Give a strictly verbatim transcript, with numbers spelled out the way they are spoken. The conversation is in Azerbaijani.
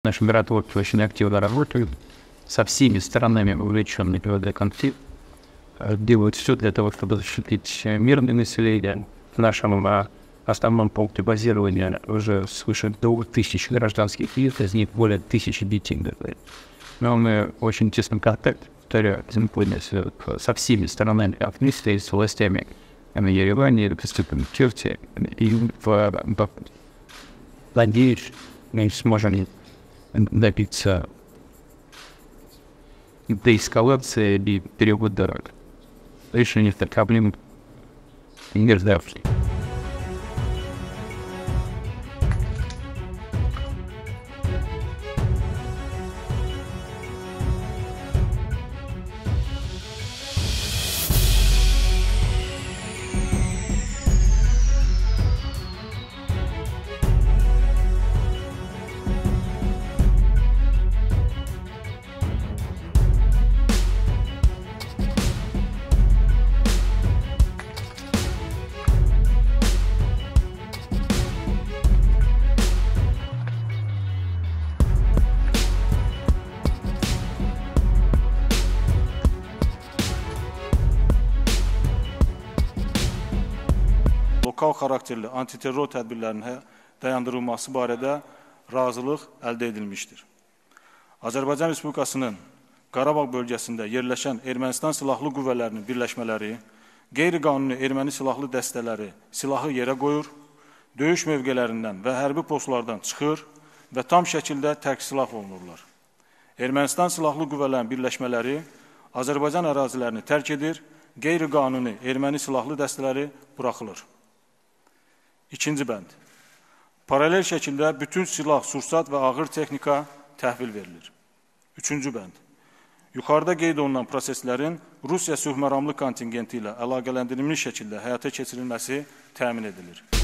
Наш миротворцы очень активно работают со всеми сторонами, увлеченными в этот конфликт, делают все для того, чтобы защитить мирное население. В нашем а, основном пункте базирования уже свыше двух тысяч гражданских лиц, из них более тысячи детей. Но мы в очень тесном контакте, повторяю, со всеми сторонами конфликта и с властями в Ереване, в Турции. И в, в, надеюсь, мы сможем добиться деэскалации и перевода дорог. Решение этих проблем не ждавших. Lokal xarakterli antiterror tədbirlərinin dayandırılması barədə razılıq əldə edilmişdir. Azərbaycan Respublikasının Qarabağ bölgəsində yerləşən Ermənistan silahlı qüvvələrinin birləşmələri, qeyri-qanuni erməni silahlı dəstələri silahı yerə qoyur, döyüş mövqələrindən və hərbi postlardan çıxır və tam şəkildə tərk silah olunurlar. Ermənistan silahlı qüvvələrin birləşmələri Azərbaycan ərazilərini tərk edir, qeyri-qanuni erməni silahlı dəstələri buraxılır. İkinci bənd. Paralel şəkildə bütün silah, sursat və ağır texnika təhvil verilir. Üçüncü bənd. Yuxarıda qeyd olunan proseslərin Rusiya sülhməramlı kontingenti ilə əlaqələndirilmiş şəkildə həyata keçirilməsi təmin edilir.